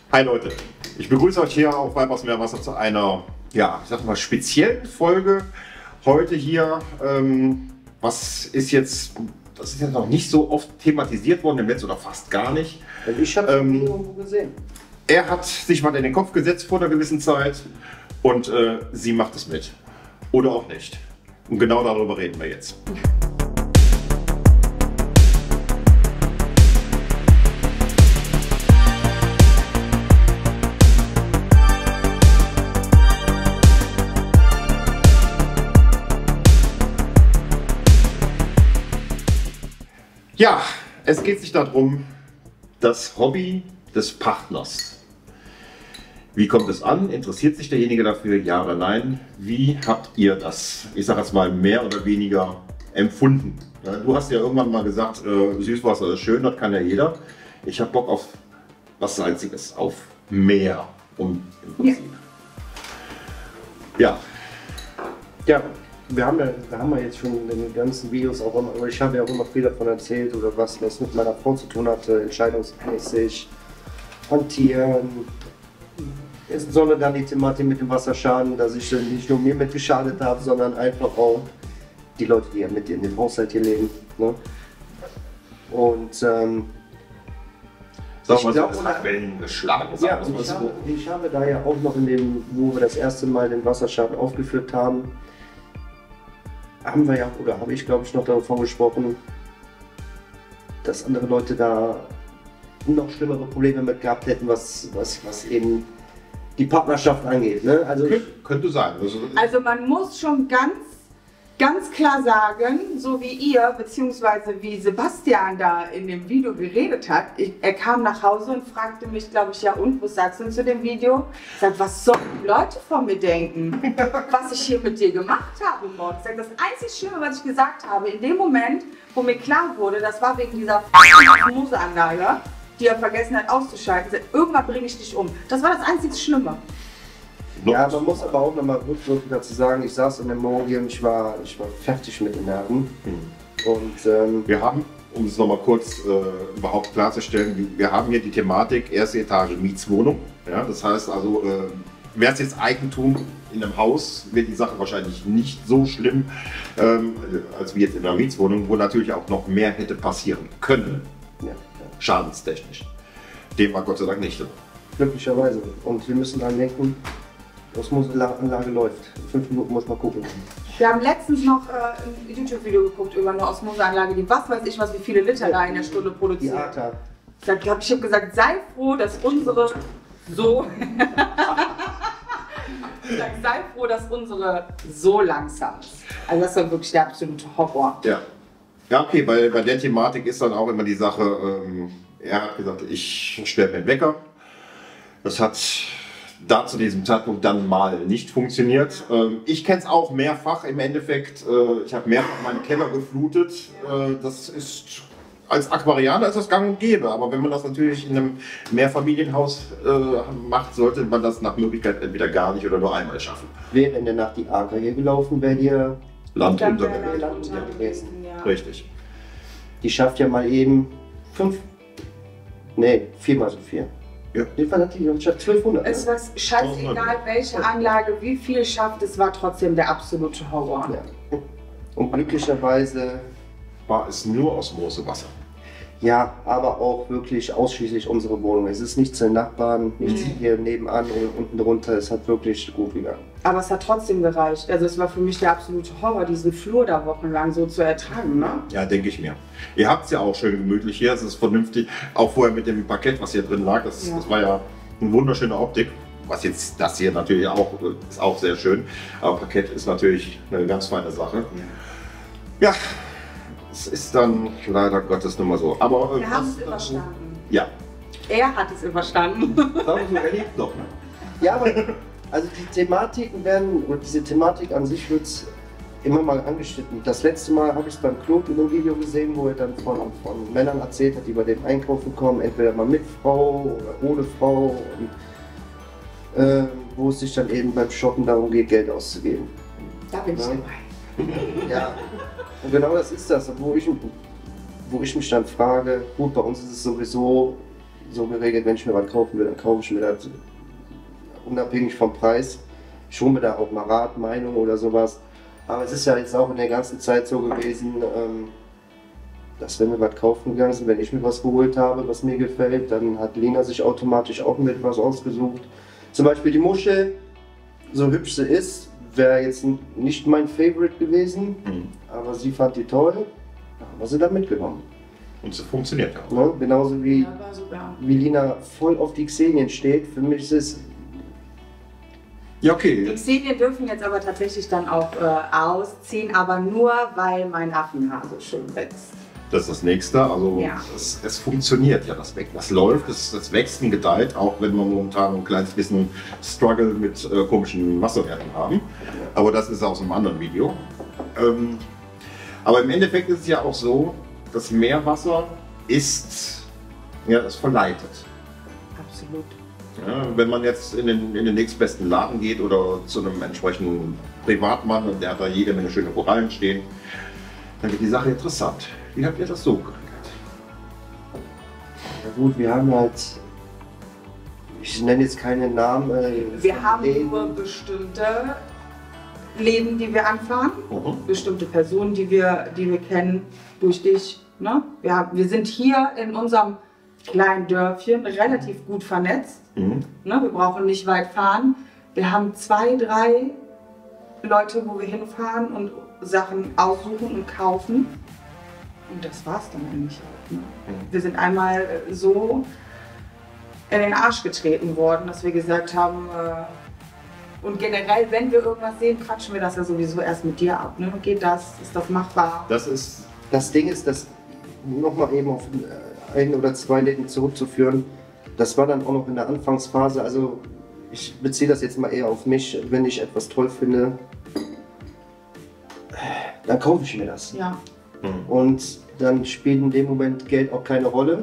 Hi Leute, ich begrüße euch hier auf Weibers Meerwasser zu einer, ja, ich sag mal, speziellen Folge. Heute hier, das ist jetzt noch nicht so oft thematisiert worden im Netz oder fast gar nicht. Ich habe es irgendwo gesehen. Er hat sich mal in den Kopf gesetzt vor einer gewissen Zeit und sie macht es mit. Oder auch nicht. Und genau darüber reden wir jetzt. Ja, es geht sich darum, das Hobby des Partners. Wie kommt es an? Interessiert sich derjenige dafür? Ja oder nein? Wie habt ihr das, ich sage jetzt mal, mehr oder weniger empfunden? Du hast ja irgendwann mal gesagt, Süßwasser ist schön, das kann ja jeder. Ich habe Bock auf was Einziges, auf mehr im Prinzip. Ja. Ja, wir haben ja jetzt schon in den ganzen Videos auch immer, ich habe ja auch immer viel davon erzählt, oder was mit meiner Frau zu tun hatte, entscheidungsmäßig, hantieren. Insbesondere dann die Thematik mit dem Wasserschaden, dass ich nicht nur mir mitgeschadet habe, sondern einfach auch die Leute, die ja mit in dem Haushalt hier leben. Ne? Und Sag mal, das hat Wellen geschlagen. Ja, ich habe da ja auch noch in dem, wo wir das erste Mal den Wasserschaden aufgeführt haben, habe ich glaube ich noch davon gesprochen, dass andere Leute da noch schlimmere Probleme mit gehabt hätten, was eben die Partnerschaft angeht. Ne? Also könnte sein. Also man muss schon ganz klar sagen, so wie ihr, beziehungsweise wie Sebastian da in dem Video geredet hat, er kam nach Hause und fragte mich, glaube ich, ja und, was sagst du zu dem Video? Ich sag, was sollen die Leute von mir denken, was ich hier mit dir gemacht habe morgen? Ich sag, das einzig Schlimme, was ich gesagt habe, in dem Moment, wo mir klar wurde, das war wegen dieser Osmoseanlage, die er vergessen hat auszuschalten, ich sag, irgendwann bringe ich dich um. Das war das einzig Schlimme. Ja, man muss aber auch nochmal rückwirkend dazu sagen, ich saß an dem Morgen hier und ich war fertig mit den Nerven. Und wir haben, um es nochmal kurz überhaupt klarzustellen, wir haben hier die Thematik erste Etage Mietswohnung. Ja, das heißt also, wäre es jetzt Eigentum in einem Haus, wäre die Sache wahrscheinlich nicht so schlimm, als wie jetzt in einer Mietswohnung, wo natürlich auch noch mehr hätte passieren können, schadenstechnisch. Dem war Gott sei Dank nicht. Glücklicherweise. Und wir müssen dran denken, die Osmoseanlage läuft. In 5 Minuten muss man gucken. Wir haben letztens noch ein YouTube-Video geguckt über eine Osmoseanlage, die was weiß ich was, wie viele Liter da in der Stunde produziert. Die ATA. Ich habe gesagt, sei froh, dass unsere so langsam ist. Also das war wirklich der absolute Horror. Ja. Ja, okay, bei der Thematik ist dann auch immer die Sache, er hat gesagt, ich stelle mir einen Wecker. Das hat da zu diesem Zeitpunkt dann mal nicht funktioniert. Ich kenne es auch mehrfach im Endeffekt. Ich habe mehrfach meinen Keller geflutet. Das ist als Aquarianer ist das gang und gäbe. Aber wenn man das natürlich in einem Mehrfamilienhaus macht, sollte man das nach Möglichkeit entweder gar nicht oder nur einmal schaffen. Wäre in der Nacht die ATA hier gelaufen, wäre hier Land Land gewesen. Ja. Richtig. Die schafft ja mal eben 4-mal so viel. Ja. Jedenfalls hat die 1200. Es war scheißegal, welche Anlage, wie viel schafft, es war trotzdem der absolute Horror. Ja. Und glücklicherweise War es nur Osmosewasser. ja, aber auch wirklich ausschließlich unsere Wohnung. Es ist nichts zu den Nachbarn, nichts hier nebenan und unten drunter. Es hat wirklich gut gegangen. Aber es hat trotzdem gereicht. Also es war für mich der absolute Horror, diesen Flur da wochenlang so zu ertragen. Ne? Ja, denke ich mir. Ihr habt es ja auch schön gemütlich hier, es ist vernünftig. Auch vorher mit dem Parkett, was hier drin lag, das war ja eine wunderschöne Optik. Was jetzt das hier natürlich auch ist auch sehr schön. Aber Parkett ist natürlich eine ganz feine Sache. Ja, es ist dann leider Gottes nun mal so. Aber Wir haben es überstanden. Ja. Er hat es überstanden. Sagen wir so, er lebt noch. Ne? Ja, aber also die Thematiken werden, oder diese Thematik an sich wird immer mal angeschnitten. Das letzte Mal habe ich es beim Claude in einem Video gesehen, wo er dann von Männern erzählt hat, die bei dem einkaufen kommen, entweder mal mit Frau oder ohne Frau. Und, wo es sich dann eben beim Shoppen darum geht, Geld auszugeben. Da bin ich dabei. Ja, und genau das ist das, wo ich mich dann frage, gut, bei uns ist es sowieso so geregelt, wenn ich mir was kaufen will, dann kaufe ich mir das unabhängig vom Preis. Ich hole mir da auch mal Rat, Meinung oder sowas. Aber es ist ja jetzt auch in der ganzen Zeit so gewesen, dass wenn wir was kaufen gegangen sind, wenn ich mir was geholt habe, was mir gefällt, dann hat Lena sich automatisch auch mit was ausgesucht. Zum Beispiel die Muschel, so hübsch sie ist, wäre jetzt nicht mein Favorite gewesen, aber sie fand die toll, da haben wir sie dann mitgenommen. Und so funktioniert ja auch. Ne? Genauso wie, Ja, war super. wie Lina voll auf die Xenien steht, für mich ist es, Ja, Die okay. Xenien dürfen jetzt aber tatsächlich dann auch ausziehen, aber nur, weil mein Affenhaar so schön wächst. Das ist das Nächste. Also Ja. es funktioniert ja, das Becken. Das läuft, das wächst und gedeiht, auch wenn wir momentan ein kleines bisschen Struggle mit komischen Wasserwerten haben. Aber das ist aus einem anderen Video. Aber im Endeffekt ist es ja auch so, das Meerwasser ist, ja, es verleitet. Absolut. Ja, wenn man jetzt in den nächstbesten Laden geht oder zu einem entsprechenden Privatmann und der hat da jede Menge schöne Korallen stehen, dann wird die Sache interessant. Wie habt ihr das so geregelt? ja gut, wir haben halt, ich nenne jetzt keine Namen. Wir haben Läden. nur bestimmte Läden, die wir anfahren, Mhm. bestimmte Personen, die wir kennen durch dich. Ne? Wir sind hier in unserem kleinen Dörfchen relativ gut vernetzt. Mhm. Ne? Wir brauchen nicht weit fahren. Wir haben 2, 3 Leute, wo wir hinfahren und Sachen aussuchen und kaufen. Und das war's dann eigentlich auch. Ne? Wir sind einmal so in den Arsch getreten worden, dass wir gesagt haben, und generell, wenn wir irgendwas sehen, quatschen wir das ja sowieso erst mit dir ab. Ne? Geht das? Ist das machbar? Das ist, Das Ding ist, das nochmal eben auf 1 oder 2 Läden zurückzuführen, das war dann auch noch in der Anfangsphase, also ich beziehe das jetzt mal eher auf mich, wenn ich etwas toll finde, dann kaufe ich mir das. Ja. Und dann spielt in dem Moment Geld auch keine Rolle.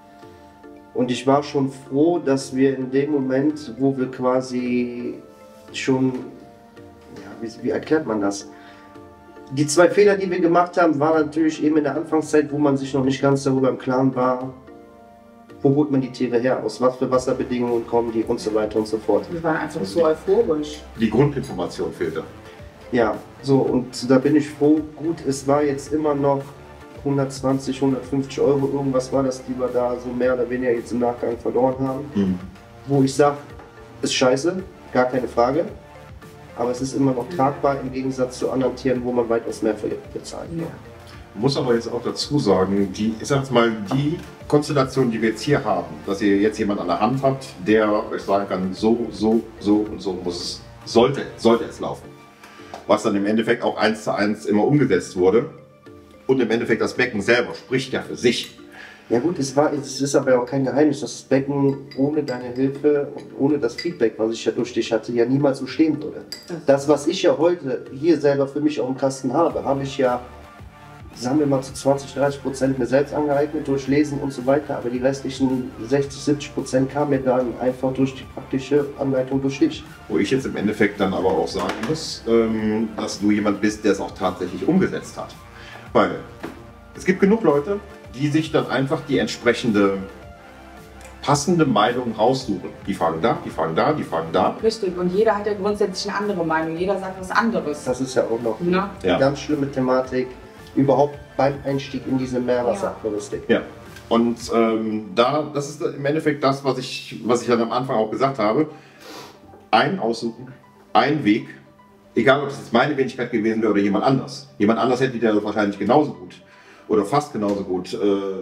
Und ich war schon froh, dass wir in dem Moment, wo wir quasi schon, ja, wie erklärt man das? Die 2 Fehler, die wir gemacht haben, waren natürlich eben in der Anfangszeit, wo man sich noch nicht ganz darüber im Klaren war, wo holt man die Tiere her, aus was für Wasserbedingungen kommen die und so weiter und so fort. Wir waren einfach so euphorisch. die Grundinformation fehlte. Ja, so und da bin ich froh. Gut, es war jetzt immer noch 120, 150 Euro, irgendwas war das, die wir da so mehr oder weniger jetzt im Nachgang verloren haben. Wo ich sage, ist scheiße, gar keine Frage. Aber es ist immer noch tragbar im Gegensatz zu anderen Tieren, wo man weitaus mehr für bezahlt. Ja. Muss aber jetzt auch dazu sagen, ich sag jetzt mal, die Konstellation, die wir jetzt hier haben, dass ihr jetzt jemand an der Hand habt, der euch sagen kann, so und so sollte es laufen. Was dann im Endeffekt auch 1:1 immer umgesetzt wurde. Und im Endeffekt das Becken selber spricht ja für sich. Ja gut, es ist aber auch kein Geheimnis, dass das Becken ohne deine Hilfe und ohne das Feedback, was ich ja durch dich hatte, ja niemals so stehen würde. Das, was ich ja heute hier selber für mich auf dem Kasten habe, habe ich ja, sagen wir mal, zu 20-30% mir selbst angeeignet durch Lesen und so weiter, aber die restlichen 60-70% kamen mir dann einfach durch die praktische Anleitung durch dich. Wo ich jetzt im Endeffekt dann aber auch sagen muss, dass du jemand bist, der es auch tatsächlich umgesetzt hat. Weil es gibt genug Leute, die sich dann einfach die entsprechende passende Meinung raussuchen. Die fragen da, die fragen da, die fragen da. Richtig, und jeder hat ja grundsätzlich eine andere Meinung. Jeder sagt was anderes. Das ist ja auch noch Ne? Ja. eine ganz schlimme Thematik, überhaupt beim Einstieg in diese Meerwasseraquaristik. Ja. Und das ist im Endeffekt das, was ich dann am Anfang auch gesagt habe. Ein Aussuchen, ein Weg, egal ob es jetzt meine Wenigkeit gewesen wäre oder jemand anders. Jemand anders hätte der wahrscheinlich genauso gut oder fast genauso gut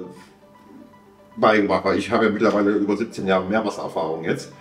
beigebracht, weil ich habe ja mittlerweile über 17 Jahre Meerwassererfahrung jetzt.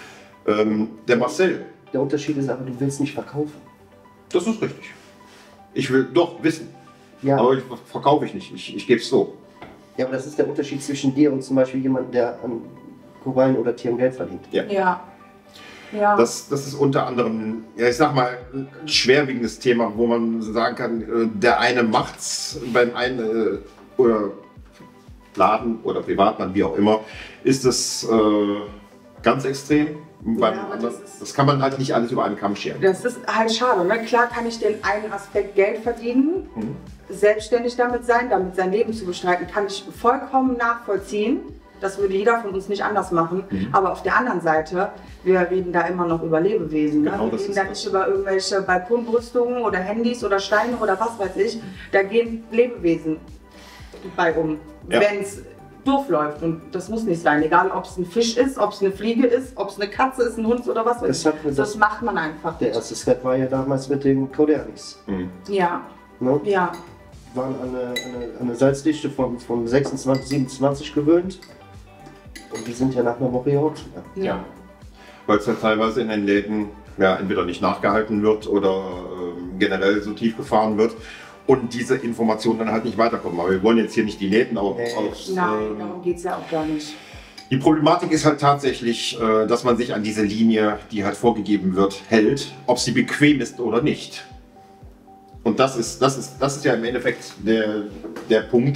Der Marcel, Der Unterschied ist aber, du willst nicht verkaufen. das ist richtig. Ich will doch wissen, Ja, aber ich verkaufe ich nicht, ich gebe es so. ja, aber das ist der Unterschied zwischen dir und zum Beispiel jemand, der an Korallen oder Tieren Geld verdient. Ja. Ja. Das ist unter anderem, ja, ich sag mal, ein schwerwiegendes Thema, wo man sagen kann, der eine macht's beim einen oder Laden oder Privatmann, wie auch immer, ist es ganz extrem. Beim aber anderen, das ist- das kann man halt nicht alles über einen Kamm scheren. Das ist halt schade. Ne? Klar kann ich den einen Aspekt Geld verdienen, selbstständig damit sein, damit sein Leben zu bestreiten, kann ich vollkommen nachvollziehen. das würde jeder von uns nicht anders machen. Aber auf der anderen Seite, wir reden da immer noch über Lebewesen. Ne? Genau, Wir reden da nicht über irgendwelche Balkonbrüstungen oder Handys oder Steine oder was weiß ich. Da gehen Lebewesen bei um, Ja. wenn es doof läuft. Und das muss nicht sein. Egal, ob es ein Fisch ist, ob es eine Fliege ist, ob es eine Katze ist, ein Hund oder was weiß ich. Das macht man einfach. Der erste Step war ja damals mit den Kodernis. Ja, Ne? ja. Waren an eine Salzdichte von 26, 27 gewöhnt. Und die sind ja nach einer Woche hier Ja. Weil es ja teilweise in den Läden ja, entweder nicht nachgehalten wird oder generell so tief gefahren wird und diese Informationen dann halt nicht weiterkommen. Aber wir wollen jetzt hier nicht die Läden Nein, darum geht es ja auch gar nicht. Die Problematik ist halt tatsächlich, dass man sich an diese Linie, die halt vorgegeben wird, hält, ob sie bequem ist oder nicht. Und das ist ja im Endeffekt der Punkt,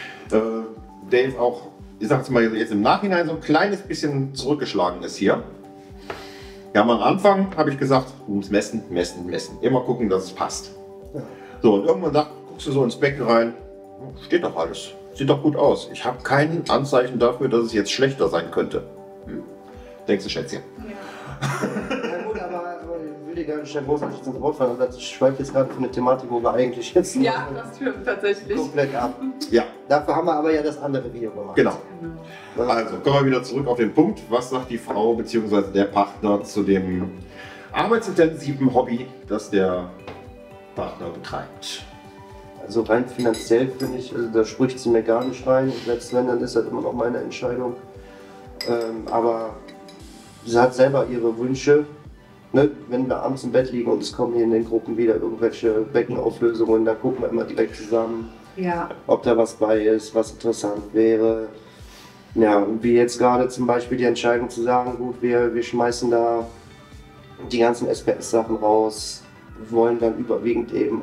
der jetzt auch, ich sag jetzt mal jetzt im Nachhinein so ein kleines bisschen zurückgeschlagen ist hier. Ja, am Anfang habe ich gesagt, du musst messen, messen, messen. Immer gucken, dass es passt. Ja. So, und irgendwann guckst du so ins Becken rein, steht doch alles. Sieht doch gut aus. Ich habe kein Anzeichen dafür, dass es jetzt schlechter sein könnte. Denkst du, Schätzchen? Ja gut, aber ich will dir gar nicht großartig ins Wort fallen. Und das schweift jetzt gerade von der Thematik, wo wir eigentlich jetzt Ja, das stimmt tatsächlich. komplett ab. Ja, Dafür haben wir aber ja das andere Video gemacht. genau. Also kommen wir wieder zurück auf den Punkt. Was sagt die Frau bzw. der Partner zu dem arbeitsintensiven Hobby, das der Partner betreibt? Also rein finanziell finde ich, also da spricht sie mir gar nicht rein. Und selbst wenn, dann ist das immer noch meine Entscheidung. Aber sie hat selber ihre Wünsche. Ne? Wenn wir abends im Bett liegen und es kommen hier in den Gruppen wieder irgendwelche Beckenauflösungen, dann gucken wir immer direkt zusammen, Ja. ob da was bei ist, was interessant wäre. Ja, und wie jetzt gerade zum Beispiel die Entscheidung zu sagen, gut, wir schmeißen da die ganzen SPS-Sachen raus, wollen dann überwiegend eben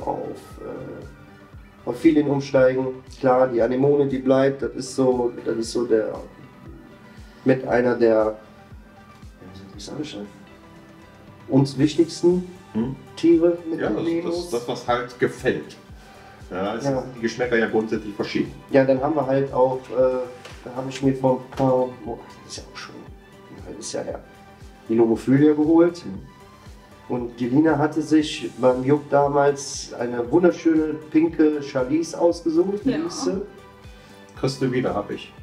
auf Feeling umsteigen. Klar, die Anemone, die bleibt, das ist so der mit einer der, wie sag ich schon, uns wichtigsten Tiere mit Ja, den das Nemos. ist das, was halt gefällt. Ja, es Ja. sind die Geschmäcker ja grundsätzlich verschieden. Ja, dann haben wir halt auch, da habe ich mir vor ein paar, das ist ja auch schon ein halbes Jahr her, die Logophylia geholt. Und die Lina hatte sich beim Juck damals eine wunderschöne pinke Chalice ausgesucht. Ja. Kriegst du wieder, hab ich.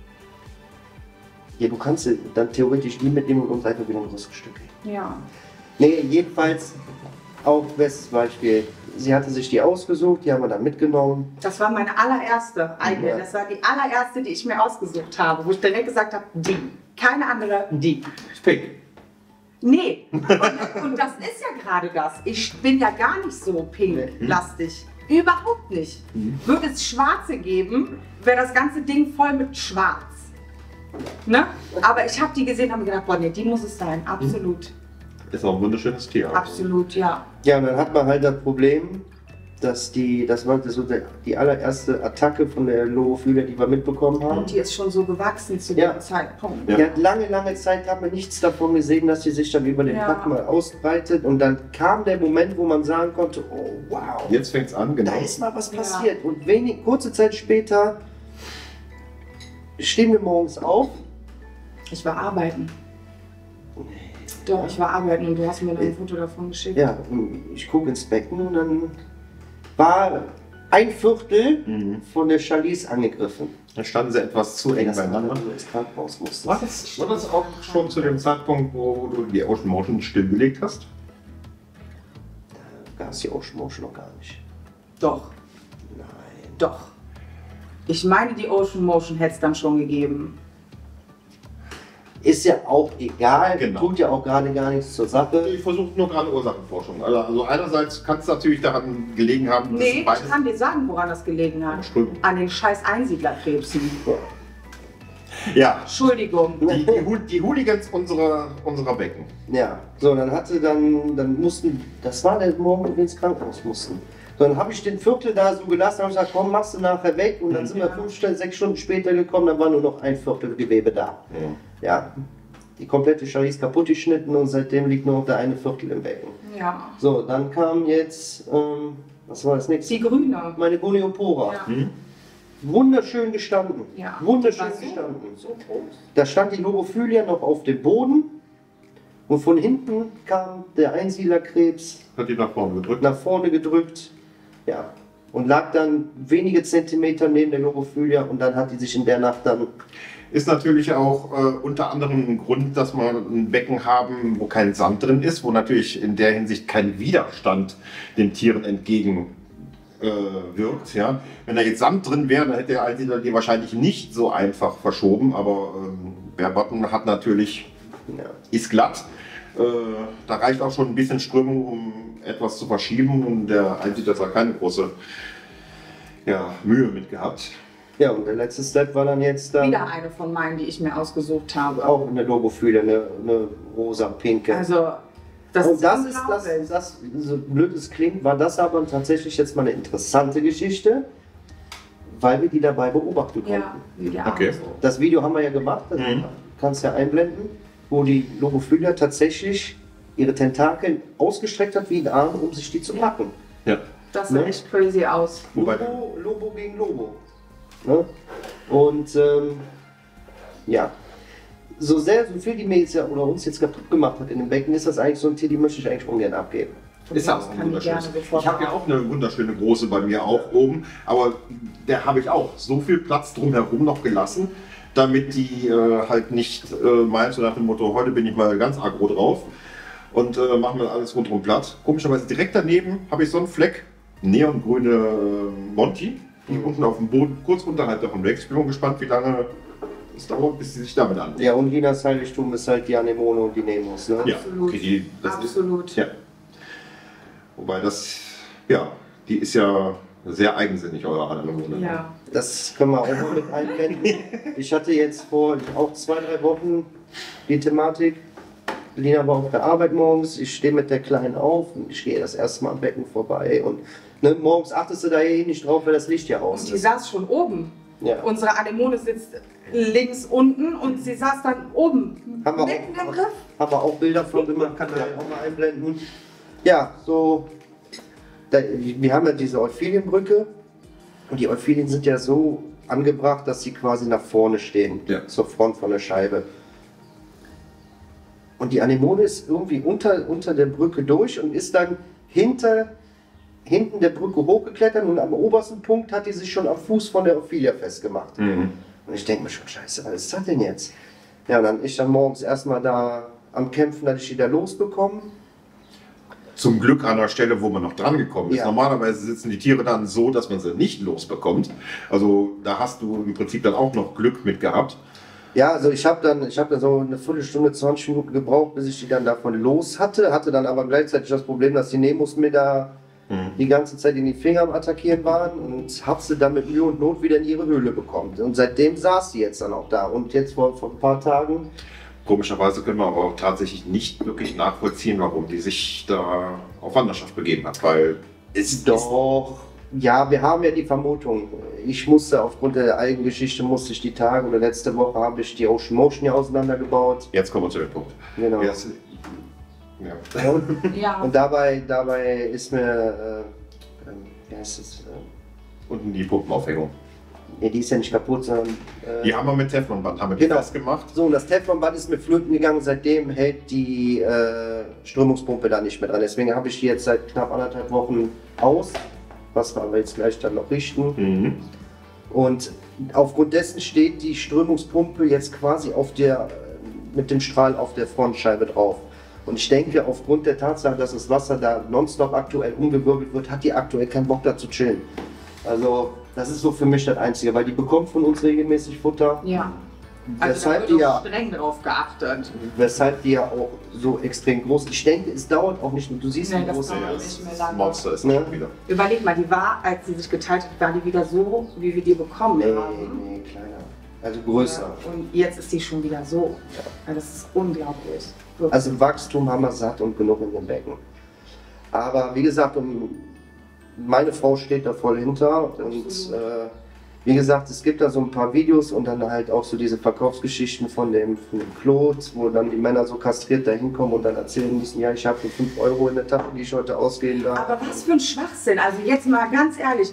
Ja, du kannst sie dann theoretisch die mitnehmen und uns einfach wieder ein größeres Stück geben. Ja. Nee, jedenfalls auch bestes Beispiel. Sie hatte sich die ausgesucht, die haben wir dann mitgenommen. Das war meine allererste eigene. Ja. Das war die allererste, die ich mir ausgesucht habe, wo ich direkt gesagt habe, die. Keine andere, die. Pink. Nee, und das ist ja gerade das. Ich bin ja gar nicht so pink-lastig. Überhaupt nicht. Würde es Schwarze geben, wäre das ganze Ding voll mit Schwarz. Ne? Aber ich habe die gesehen und habe gedacht, boah, nee, die muss es sein. Absolut. Ist auch ein wunderschönes Tier. Absolut, ja. Ja, und dann hat man halt das Problem, dass das war so die allererste Attacke von der Logophylia, die wir mitbekommen haben. Und die ist schon so gewachsen zu Ja. dem Zeitpunkt. Ja. Die hat lange Zeit haben wir nichts davon gesehen, dass sie sich dann über den Ja. Kopf mal ausbreitet. Und dann kam der Moment, wo man sagen konnte, oh wow, Jetzt fängt's an, genau. da ist mal was Ja. passiert. Und kurze Zeit später stehen wir morgens auf. Ich war arbeiten. Doch, ich war arbeiten und du hast mir dann ein Foto davon geschickt. Ja, ich gucke ins Becken und dann war ein Viertel von der Chalice angegriffen. Dann standen sie etwas zu eng Das war, beieinander. wenn du ins Krankenhaus musstest. War das auch schon zu dem Zeitpunkt, wo du die Ocean Motion stillgelegt hast? Da gab es die Ocean Motion noch gar nicht. Doch, Nein. doch. Ich meine, die Ocean Motion hätte es dann schon gegeben. Ist ja auch egal, Genau. tut ja auch gerade gar nichts zur Sache. Ich versuche nur gerade Ursachenforschung. Also einerseits kann es natürlich daran gelegen haben, dass Nee, beides ich kann dir sagen, woran das gelegen hat. Strömung. An den scheiß Einsiedlerkrebsen. Ja, Entschuldigung. die Hooligans unserer Becken. Ja, so, dann mussten, das war der Morgen, wo wir ins Krankenhaus mussten. So, dann habe ich den Viertel da so gelassen und gesagt, komm, machst du nachher weg. Und dann sind wir 6 Stunden später gekommen, dann war nur noch ein Viertel Gewebe da. Ja, die komplette Chalice kaputt geschnitten und seitdem liegt nur noch der eine Viertel im Becken. Ja. So, dann kam jetzt, was war das nächste? Die Grüne. Meine Goniopora. Ja. wunderschön gestanden. Ja. Wunderschön War so- gestanden. So groß. Da stand die Lobophilia noch auf dem Boden und von hinten kam der Einsiedlerkrebs Hat die nach vorne gedrückt. nach vorne gedrückt, ja, und lag dann wenige Zentimeter neben der Lobophilia und dann hat die sich in der Nacht dann, Ist natürlich auch unter anderem ein Grund, dass wir ein Becken haben, wo kein Sand drin ist, wo natürlich in der Hinsicht kein Widerstand den Tieren entgegen wirkt. Ja. Wenn da jetzt Sand drin wäre, dann hätte der Einsiedler die wahrscheinlich nicht so einfach verschoben, aber Bärbotten hat natürlich, ja, ist glatt. Da reicht auch schon ein bisschen Strömung, um etwas zu verschieben, und der Einsiedler hat da keine große Mühe mit gehabt. ja, und der letzte Step war dann jetzt dann Wieder eine von meinen, die ich mir ausgesucht habe. auch eine Lobophilia, eine rosa-pinke. Also, das und ist das ist unglaublich. das, so blöd es klingt, war das aber tatsächlich jetzt mal eine interessante Geschichte, weil wir die dabei beobachten konnten. Ja, wie die Arme Okay. so. Das Video haben wir ja gemacht, das kannst du ja einblenden, wo die Lobophilia tatsächlich ihre Tentakel ausgestreckt hat wie ein Arm, um sich die zu packen. Ja. Das sah Ne? echt crazy aus. Wobei- Lobo gegen Lobo. Ne? Und ja, so viel die mir jetzt ja, oder uns jetzt kaputt gemacht hat in dem Becken, ist das eigentlich so ein Tier, die möchte ich eigentlich ungern abgeben. Ist Ja, auch das ein kann ich wunderschönes. gerne sofort Ich habe ja auch eine wunderschöne große bei mir auch oben, aber der habe ich auch so viel Platz drumherum noch gelassen, damit die halt nicht meint, so nach dem Motto, heute bin ich mal ganz aggro drauf und machen wir alles rundherum platt. Komischerweise direkt daneben habe ich so einen Fleck, neongrüne Monty, die unten auf dem Boden, kurz unterhalb davon wächst. Ich bin mal gespannt, wie lange es dauert, bis sie sich damit anlegen. Ja, und Linas Heiligtum ist halt die Anemone und die Nemos. Ne? Ja, Absolut. okay, das Absolut. Ist, ja. Wobei das, die ist ja sehr eigensinnig, eure Anemone. Ja. Das können wir auch noch mit einblenden. Ich hatte jetzt vor auch 2-3 Wochen die Thematik. Lina war auf der Arbeit morgens, ich stehe mit der Kleinen auf und ich gehe das erste Mal am Becken vorbei. Und ne, morgens achtest du da eh nicht drauf, weil das Licht ja aus Und die ist. saß schon oben. Ja. Unsere Anemone sitzt links unten und sie saß dann oben. Haben wir Mitten im auch, Griff. haben wir auch Bilder von gemacht, kann man auch mal einblenden. Ja, so, wir haben ja diese Euphilienbrücke und die Euphilien sind ja so angebracht, dass sie quasi nach vorne stehen, Ja. zur Front von der Scheibe. Und die Anemone ist irgendwie unter der Brücke durch und ist dann hinten der Brücke hochgeklettert und am obersten Punkt hat die sich schon am Fuß von der Ophelia festgemacht. Mhm. Und ich denke mir schon, scheiße, was ist das denn jetzt? Ja, und dann ich dann morgens erstmal da am Kämpfen, dass ich die da losbekomme. Zum Glück an der Stelle, wo man noch dran gekommen ist. Ja. Normalerweise sitzen die Tiere dann so, dass man sie nicht losbekommt. Also da hast du im Prinzip dann auch noch Glück mit gehabt. Ja, also ich habe dann so eine Viertelstunde, 20 Minuten gebraucht, bis ich die dann davon los hatte. Hatte dann aber gleichzeitig das Problem, dass die Nemos mir da die ganze Zeit in die Finger am Attackieren waren und habe sie dann mit Mühe und Not wieder in ihre Höhle bekommen. Und seitdem saß sie jetzt dann auch da. Und jetzt vor ein paar Tagen, Komischerweise können wir aber auch tatsächlich nicht wirklich nachvollziehen, warum die sich da auf Wanderschaft begeben hat. Weil es doch, ja, wir haben ja die Vermutung. Ich musste aufgrund der Eigengeschichte, musste ich die Tage oder letzte Woche habe ich die Ocean Motion hier auseinandergebaut. Jetzt kommen wir zu dem Punkt. Genau. Erst, ja. Ja. Und dabei ist mir, wie heißt es? Unten die Pumpenaufhängung. Nee, die ist ja nicht kaputt, sondern. Die haben wir mit Teflonband haben wir die Genau. festgemacht. So, und das Teflonband ist mit flöten gegangen, seitdem hält die Strömungspumpe da nicht mehr dran. Deswegen habe ich die jetzt seit knapp 1,5 Wochen aus, was wir aber jetzt gleich dann noch richten. Mhm. Und aufgrund dessen steht die Strömungspumpe jetzt quasi mit dem Strahl auf der Frontscheibe drauf. Und ich denke, aufgrund der Tatsache, dass das Wasser da nonstop aktuell umgewirbelt wird, hat die aktuell keinen Bock da zu chillen. Also, das ist so für mich das Einzige, weil die bekommt von uns regelmäßig Futter. Ja. Also Weshalb da die wird ja auch streng drauf geachtet. Weshalb die ja auch so extrem groß ist. Ich denke, es dauert auch nicht mehr. Du siehst, Nee, wie das groß dauert sie Ja, ist. das nicht mehr ist lange. ein Monster ist Ne? das schon wieder. Überleg mal, die war, als sie sich geteilt hat, war die wieder so, wie wir die bekommen haben. Nee, kleiner. Also größer. Ja, und jetzt ist die schon wieder so. Ja, das ist unglaublich. Wirklich. Also Wachstum haben wir satt und genug in dem Becken. Aber wie gesagt, meine Frau steht da voll hinter. Und wie gesagt, es gibt da so ein paar Videos und dann halt auch so diese Verkaufsgeschichten von dem Claude, wo dann die Männer so kastriert da hinkommen und dann erzählen müssen, ja, ich habe nur 5 Euro in der Tasche, die ich heute ausgeben darf. Aber was für ein Schwachsinn. Also jetzt mal ganz ehrlich,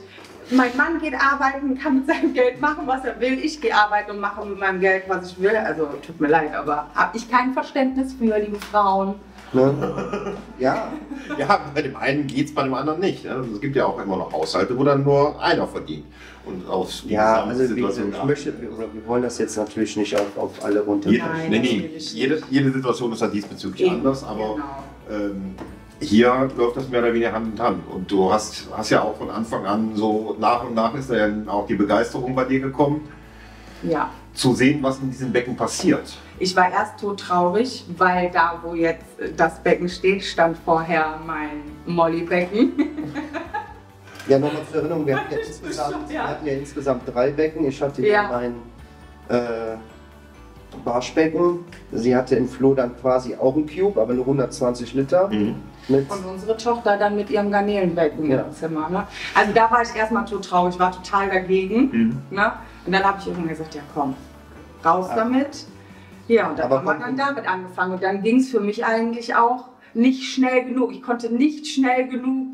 mein Mann geht arbeiten, kann mit seinem Geld machen, was er will. Ich gehe arbeiten und mache mit meinem Geld, was ich will. Also tut mir leid, aber habe ich kein Verständnis für, liebe Frauen. Ne? Ja. Ja, bei dem einen geht es, bei dem anderen nicht. Ne? Es gibt ja auch immer noch Haushalte, wo dann nur einer verdient. Und auf die Ja, also wie gesagt, Situation ich möchte, wir wollen das jetzt natürlich nicht auf alle runter. Nein, natürlich nicht. Jede Situation ist halt diesbezüglich Eben, anders, aber genau. hier läuft das mehr oder weniger Hand in Hand. Und du hast ja auch von Anfang an so nach und nach ist dann auch die Begeisterung bei dir gekommen, Ja. zu sehen, was in diesem Becken passiert. Ich war erst todtraurig, weil da, wo jetzt das Becken steht, stand vorher mein Molly-Becken. Ja, nochmal zur Erinnerung, wir hatten ja insgesamt 3 Becken. Ich hatte hier mein Waschbecken. Sie hatte im Flo dann quasi auch einen Cube, aber nur 120 Liter. Mit Und unsere Tochter dann mit ihrem Garnelenbecken im Zimmer. Ne? Also da war ich erstmal todtraurig, war total dagegen. Ne? Und dann habe ich irgendwann gesagt, ja komm, raus damit. Ja, und dann haben wir dann damit angefangen. Und dann ging es für mich eigentlich auch nicht schnell genug. Ich konnte nicht schnell genug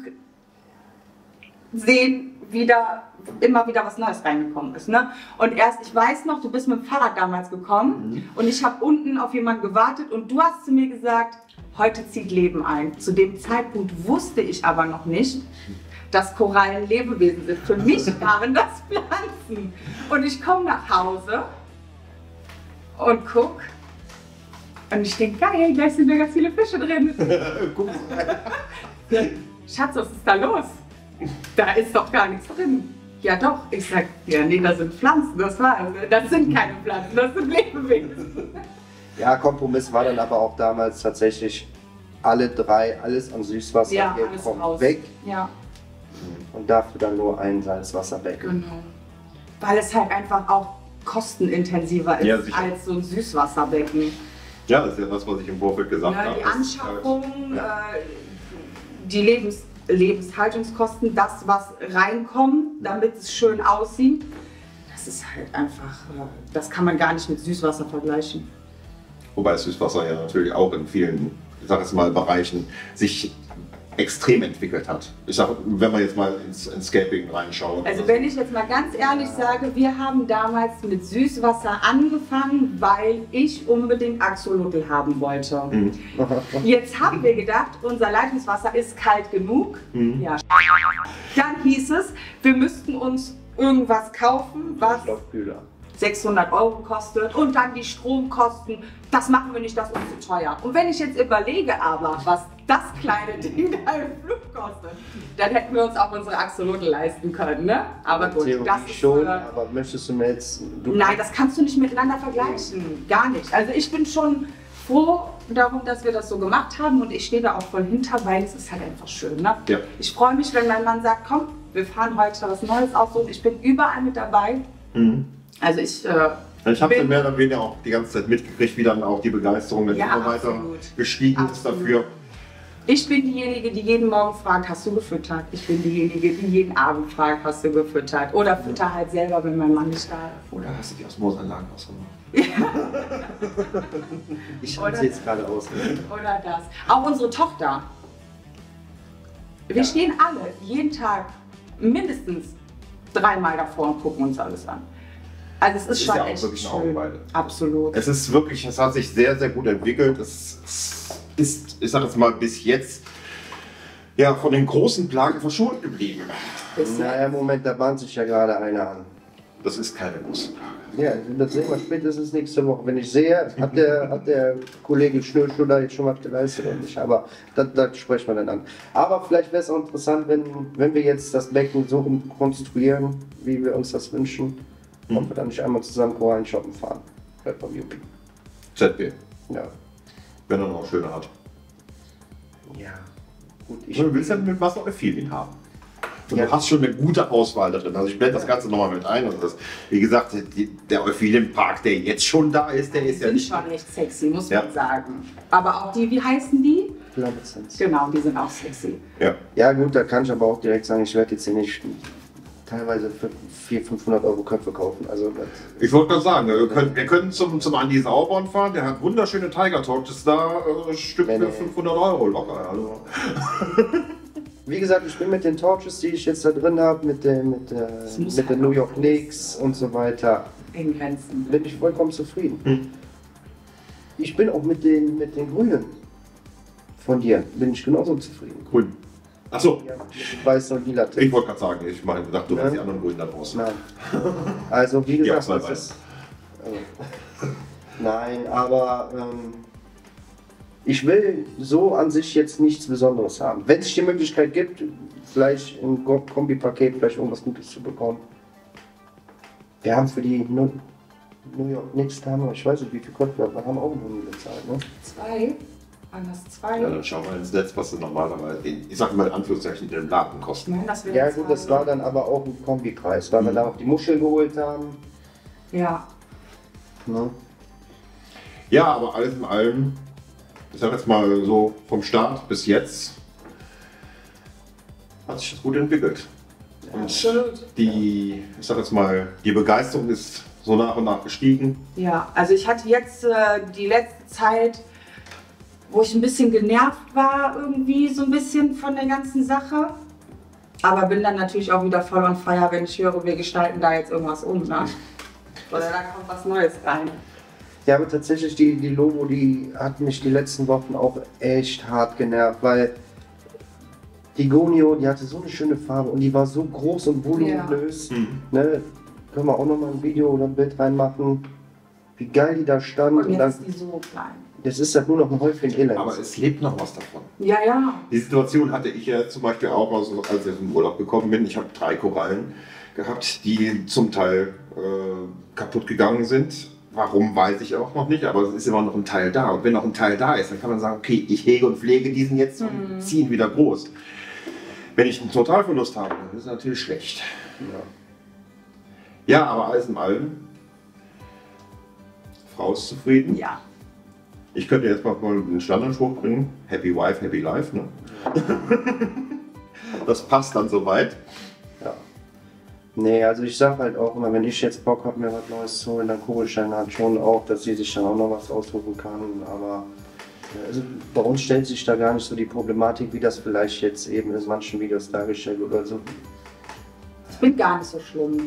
sehen, immer wieder was Neues reingekommen ist. Ne? Und erst, ich weiß noch, du bist mit dem Fahrrad damals gekommen und ich habe unten auf jemanden gewartet und du hast zu mir gesagt, heute zieht Leben ein. Zu dem Zeitpunkt wusste ich aber noch nicht, dass Korallen Lebewesen sind. Für mich waren das Pflanzen. Und ich komme nach Hause und guck und ich denke, geil, gleich sind da ganz viele Fische drin. Schatz, was ist da los? Da ist doch gar nichts drin. Ja doch, ich sag, ja nee, das sind Pflanzen, das sind keine Pflanzen, das sind Lebewesen. Ja, Kompromiss war dann aber auch damals tatsächlich alles an Süßwasser Ja, hier alles kommt raus. weg Ja, und dafür dann nur ein Salzwasserbecken. genau. Weil es halt einfach auch kostenintensiver ist Ja, sicher. als so ein Süßwasserbecken. Ja, das ist ja das, was ich im Vorfeld gesagt Ja, habe. die Das- Anschaffung, ja. die Lebenshaltungskosten, das, was reinkommt, damit es schön aussieht, das ist halt einfach, das kann man gar nicht mit Süßwasser vergleichen. Wobei Süßwasser ja natürlich auch in vielen, ich sag jetzt mal, Bereichen sich extrem entwickelt hat. Ich sag, wenn man jetzt mal ins Scaping reinschaut. Also wenn ich jetzt mal ganz ehrlich sage, wir haben damals mit Süßwasser angefangen, weil ich unbedingt Axolotl haben wollte. Jetzt haben wir gedacht, unser Leitungswasser ist kalt genug. Ja. Dann hieß es, wir müssten uns irgendwas kaufen, was Stoffkühler. 600 € kostet und dann die Stromkosten. Das machen wir nicht, das ist uns zu teuer. Und wenn ich jetzt überlege aber, was das kleine Ding da im Flug kostet, dann hätten wir uns auch unsere Axolotl leisten können. Ne? Aber gut, Theorie das ist schon, aber möchtest du mir jetzt... Nein, das kannst du nicht miteinander vergleichen. Gar nicht. Also ich bin schon froh darum, dass wir das so gemacht haben und ich stehe da auch voll hinter, weil es ist halt einfach schön. Ne? Ja. Ich freue mich, wenn mein Mann sagt, komm, wir fahren heute was Neues aus und ich bin überall mit dabei. Also ich habe dann mehr oder weniger auch die ganze Zeit mitgekriegt, wie dann auch die Begeisterung dann Ja, immer weiter absolut. gestiegen ist Absolut. dafür. Ich bin diejenige, die jeden Morgen fragt, hast du gefüttert? Ich bin diejenige, die jeden Abend fragt, hast du gefüttert? Oder fütter halt selber, wenn mein Mann nicht da ist. Oder hast du die Osmosanlagen ausgemacht? Ich habe sie jetzt gerade aus. Oder das. Auch unsere Tochter. Wir stehen alle jeden Tag mindestens 3-mal davor und gucken uns alles an. Also es ist schon ja auch echt wirklich eine schön. Augenweide. Absolut. Es ist wirklich, es hat sich sehr, sehr gut entwickelt. Es ist, ich sage jetzt mal, bis jetzt ja, von den großen Plagen verschont geblieben. Naja, Moment, da bahnt sich ja gerade einer an. Das ist keine große Plage. Ja, das sehen wir spätestens nächste Woche. Wenn ich sehe, hat der Kollege Schnürschuller jetzt schon was geleistet oder nicht. Aber das sprechen wir dann an. Aber vielleicht wäre es auch interessant, wenn wir jetzt das Becken so umkonstruieren, wie wir uns das wünschen, ob wir dann nicht einmal zusammen Korallen shoppen fahren. Bei Juppie. ZB, Ja. wenn er noch schöne hat. Ja. Gut, Du willst ja mit Wasser Euphilien haben. Und Ja. du hast schon eine gute Auswahl da drin. Also ich blende das Ganze nochmal mit ein. Also das, wie gesagt, der Euphilienpark, der jetzt schon da ist, der ist ja sind nicht... schon echt sexy, muss Ja. man sagen. Aber auch die, wie heißen die? Flammessenz. Genau, die sind auch sexy. Ja. Ja gut, da kann ich aber auch direkt sagen, ich werde jetzt hier nicht teilweise für 400-500 € Köpfe kaufen. Also das, Ich wollte gerade sagen, wir können zum Andi Sauborn fahren, der hat wunderschöne Tiger Torches da, Stück Wenn für er- 500 € locker. Also. Wie gesagt, ich bin mit den Torches, die ich jetzt da drin habe, mit den halt New auch York alles Knicks und so weiter, In Grenzen. bin ich vollkommen zufrieden. Ich bin auch mit den Grünen von dir, bin ich genauso zufrieden. Grün. Achso, Ja, mit weiß und lila. ich wollte gerade sagen, ich meine, gedacht, du Ja. hast die anderen Grünen da draußen. Nein. Also wie Ja, gesagt, zwei das ist, nein, aber ich will so an sich jetzt nichts Besonderes haben. Wenn es die Möglichkeit gibt, vielleicht im Kombipaket vielleicht irgendwas Gutes zu bekommen. Wir haben für die New York Knicks, da haben wir, ich weiß nicht, wie viel kostet wir haben auch noch nie bezahlt, ne? 2? Waren das 2? Ja, dann schauen wir ins Netz, was du normalerweise, ich sag mal in Anführungszeichen, den Laden Ich kosten. meine, das wäre Ja gut, das war dann aber auch ein Kombipreis, weil wir da auch die Muscheln geholt haben. Ja. Ne? Ja, aber alles in allem, ich sag jetzt mal so vom Start bis jetzt, hat sich das gut entwickelt. Und Absolut. die, ich sag jetzt mal, die Begeisterung ist so nach und nach gestiegen. Ja, also ich hatte jetzt die letzte Zeit, wo ich ein bisschen genervt war, irgendwie so ein bisschen von der ganzen Sache. Aber bin dann natürlich auch wieder voll on fire, wenn ich höre, wir gestalten da jetzt irgendwas um. Ne? Oder da kommt was Neues rein. Ja, aber tatsächlich die Logo, die hat mich die letzten Wochen auch echt hart genervt, weil die Gonio, die hatte so eine schöne Farbe und die war so groß und voluminös. Ne? Können wir auch noch mal ein Video oder ein Bild reinmachen, wie geil die da stand. Und Und jetzt dann, ist die so klein. das ist halt nur noch ein Häufchen Elend. Aber es lebt noch was davon. Ja, ja. Die Situation hatte ich ja zum Beispiel auch, also als ich aus dem Urlaub gekommen bin. Ich habe 3 Korallen gehabt, die zum Teil kaputt gegangen sind. Warum, weiß ich auch noch nicht, aber es ist immer noch ein Teil da. Und wenn noch ein Teil da ist, dann kann man sagen, okay, ich hege und pflege diesen jetzt und ziehe ihn wieder groß. Wenn ich einen Totalverlust habe, dann ist es natürlich schlecht. Ja, aber alles in allem, Frau ist zufrieden. Ja. Ich könnte jetzt mal einen Standardspruch bringen, Happy Wife, Happy Life. Ne? Das passt dann soweit. Ja. Nee, also ich sag halt auch immer, wenn ich jetzt Bock habe, mir was Neues zu holen, dann gucke ich dann halt schon auch, dass sie sich dann auch noch was aussuchen kann. Aber also bei uns stellt sich da gar nicht so die Problematik, wie das vielleicht jetzt eben in manchen Videos dargestellt wird. Also, Ich bin gar nicht so schlimm.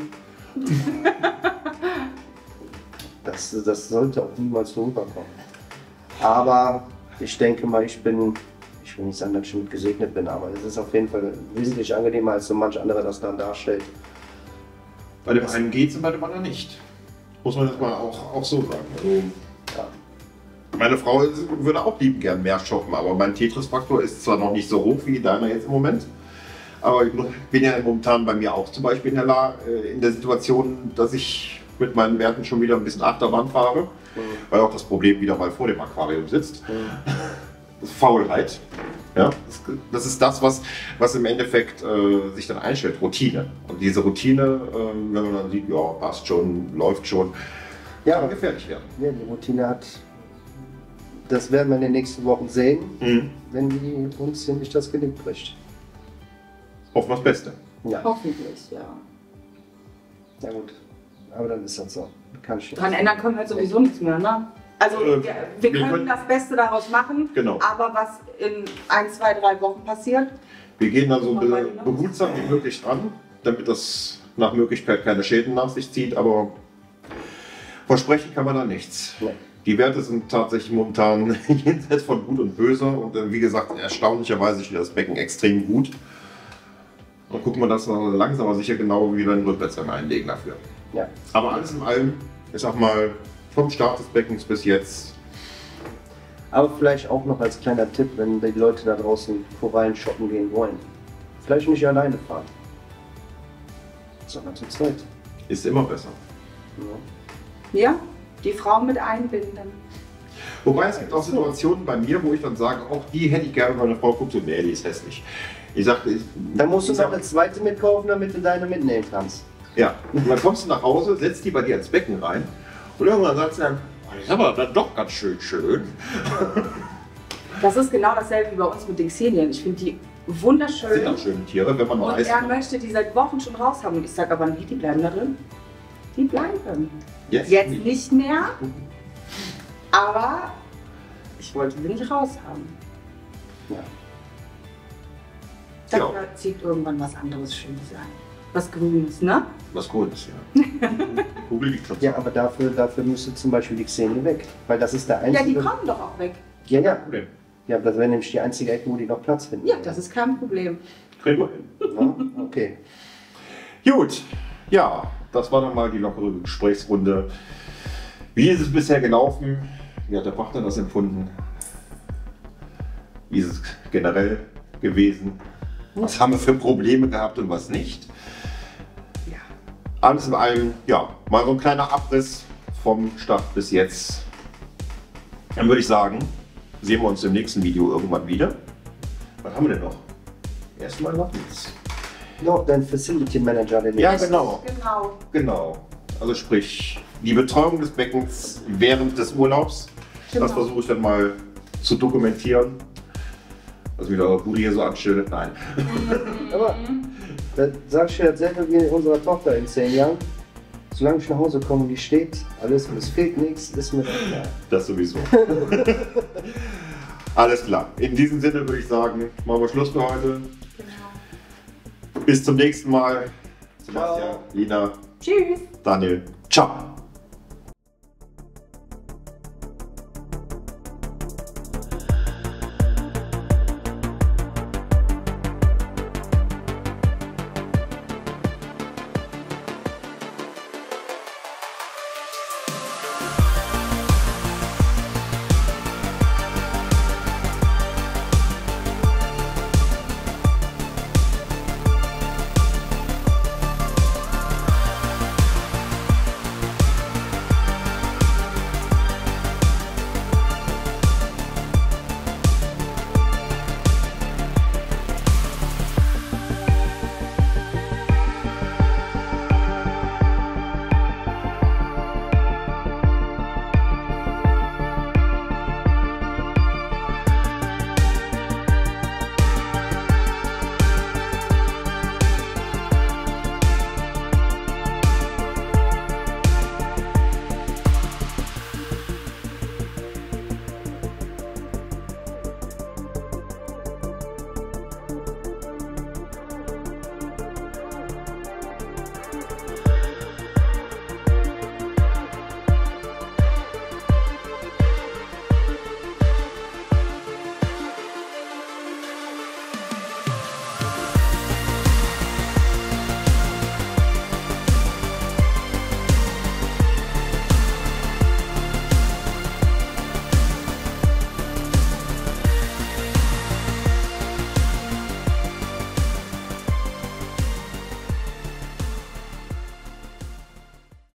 das sollte auch niemals so rüberkommen. Aber ich denke mal, ich will nicht sagen, dass ich mit gesegnet bin, aber es ist auf jeden Fall wesentlich angenehmer, als so manch andere das dann darstellt. Bei dem einen geht es und bei dem anderen nicht. Muss man das mal auch so sagen. Also, Ja. meine Frau würde auch lieben gern mehr shoppen, aber mein Tetris-Faktor ist zwar noch nicht so hoch wie deiner jetzt im Moment, aber ich bin ja momentan bei mir auch zum Beispiel in der Situation, dass ich mit meinen Werten schon wieder ein bisschen Achterbahn fahre, weil auch das Problem wieder mal vor dem Aquarium sitzt. Das ist Faulheit. Ja, das ist das, was im Endeffekt sich dann einstellt, Routine. Und diese Routine, wenn man dann sieht, ja, passt schon, läuft schon, Ja, kann gefährlich werden. Ja, die Routine hat, das werden wir in den nächsten Wochen sehen, wenn die uns hier nicht das Genick bricht. Hoffen wir das Beste. Ja, Hoffentlich, ja. na gut. Aber dann ist das so. Kann ich nicht. Daran ändern können wir halt sowieso nichts mehr, ne? Also wir können das Beste daraus machen, Genau. aber was in 1, 2, 3 Wochen passiert, Wir gehen da so behutsam wie möglich dran, damit das nach Möglichkeit keine Schäden nach sich zieht, aber versprechen kann man da nichts. Nee. Die Werte sind tatsächlich momentan jenseits von Gut und Böse und wie gesagt, erstaunlicherweise steht das Becken extrem gut. Und gucken wir das langsam aber sicher genau wieder in Rückwärtsgang einlegen dafür. Ja. Aber alles in allem, ich sag mal, vom Start des Beckens bis jetzt, Aber vielleicht auch noch als kleiner Tipp, wenn die Leute da draußen Korallen shoppen gehen wollen. Vielleicht nicht alleine fahren, sondern zu zweit. ist immer besser. Ja. ja, die Frauen mit einbinden. Wobei es gibt auch Situationen bei mir, wo ich dann sage, auch die hätte ich gerne, weil eine Frau guckt so, nee, die ist hässlich. Ich sagte, Dann musst du ich noch sag- eine zweite mitkaufen, damit du deine mitnehmen kannst. Ja, und dann kommst du nach Hause, setzt die bei dir ins Becken rein und irgendwann sagt sie dann, oh, das ist aber dann doch ganz schön. Das ist genau dasselbe wie bei uns mit den Xenien. Ich finde die Das wunderschön. sind auch schöne Tiere, wenn man Und weiß. er möchte die seit Wochen schon raus haben. Und ich sage aber nicht, die bleiben da drin. Die bleiben. Jetzt nicht mehr, aber ich wollte sie nicht raus haben. Ja. Ja. Da zieht irgendwann was anderes Schönes ein. Was Grünes, ne? Was Gutes, ja. Die Kugel liegt schon. Ja, aber dafür müsste zum Beispiel die Xenie weg. Weil das ist der Ja, einzige... die kommen doch auch weg. Ja, ja. Problem. Ja, das wäre nämlich die einzige Ecke, wo die noch Platz finden. Ja, das ist kein Problem. Kriegen wir hin. Ja, okay. Gut, ja, das war dann mal die lockere Gesprächsrunde. Wie ist es bisher gelaufen? Wie hat der Partner das empfunden? Wie ist es generell gewesen? Was haben wir für Probleme gehabt und was nicht? Ja. Alles in allem, ja, mal so ein kleiner Abriss vom Start bis jetzt. Dann würde ich sagen, sehen wir uns im nächsten Video irgendwann wieder. Was haben wir denn noch? Erstmal noch nichts. Noch dein Facility Manager, den Ja, genau. Genau. Genau. Also sprich, die Betreuung des Beckens während des Urlaubs. Genau. Das versuche ich dann mal zu dokumentieren. Was wieder Rudi hier so anstellt. Nein. Aber da sag ich dir dasselbe wie unserer Tochter in 10 Jahren. Solange ich nach Hause komme und die steht, alles und es fehlt nichts, ist mir egal. Das sowieso. Alles klar. In diesem Sinne würde ich sagen, machen wir Schluss für heute. Genau. Bis zum nächsten Mal. Sebastian, Ciao. Lina, Tschüss. Daniel. Ciao.